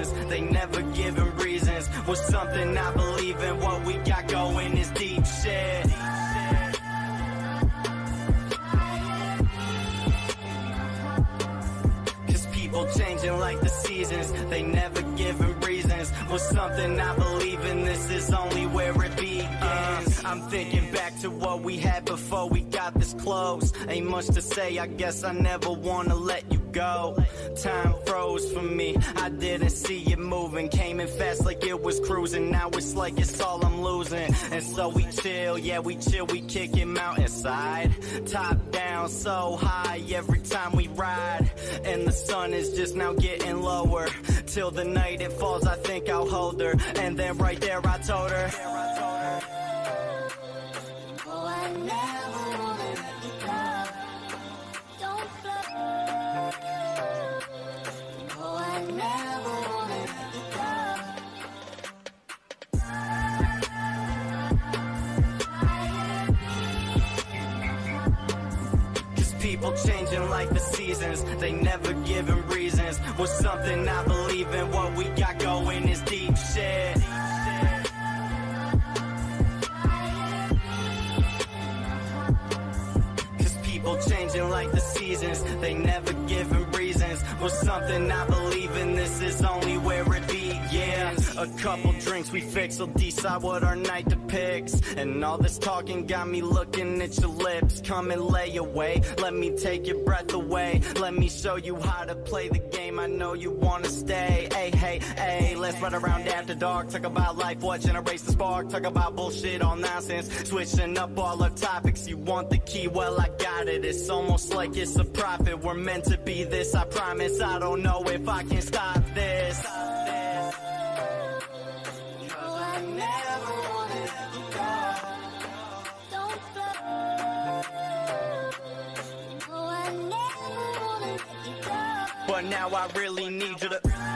seasons, they never giving reasons. Was something I believe in, what we got going is deep shit. People changing like the seasons, they never giving reasons. Was something I believe in, this is only where it begins. I'm thinking back to what we had before we got this close. Ain't much to say, I guess I never wanna let you go. Time froze for me, I didn't see it moving. Came in fast like it was cruising, now it's like it's all I'm losing. And so we chill, yeah we chill, we kick it mountainside. Top down, so high every time we ride. And the sun is just now getting lower. Till the night it falls, I think I'll hold her. And then right there I told her, oh, I never wanna let you go. Don't flip. Oh, I never wanna let you go. Cause people changing like the seasons, they never giving reasons. Was something I believe in, what we got going is deep shit. People changing like the seasons, they never giving reasons. Was something I believe in, this is only where it begins. A couple drinks, we fix, we'll decide what our night depicts. And all this talking got me looking at your lips. Come and lay away, let me take your breath away. Let me show you how to play the game, I know you wanna stay. Hey, hey, hey, let's run around after dark. Talk about life, what generates the spark. Talk about bullshit, all nonsense. Switching up all our topics, you want the key, well I got it. It's almost like it's a profit, we're meant to be this, I promise. I don't know if I can stop this. Oh, I never wanna let you go. Don't flip. Oh, I never wanna let you go. But now I really need you to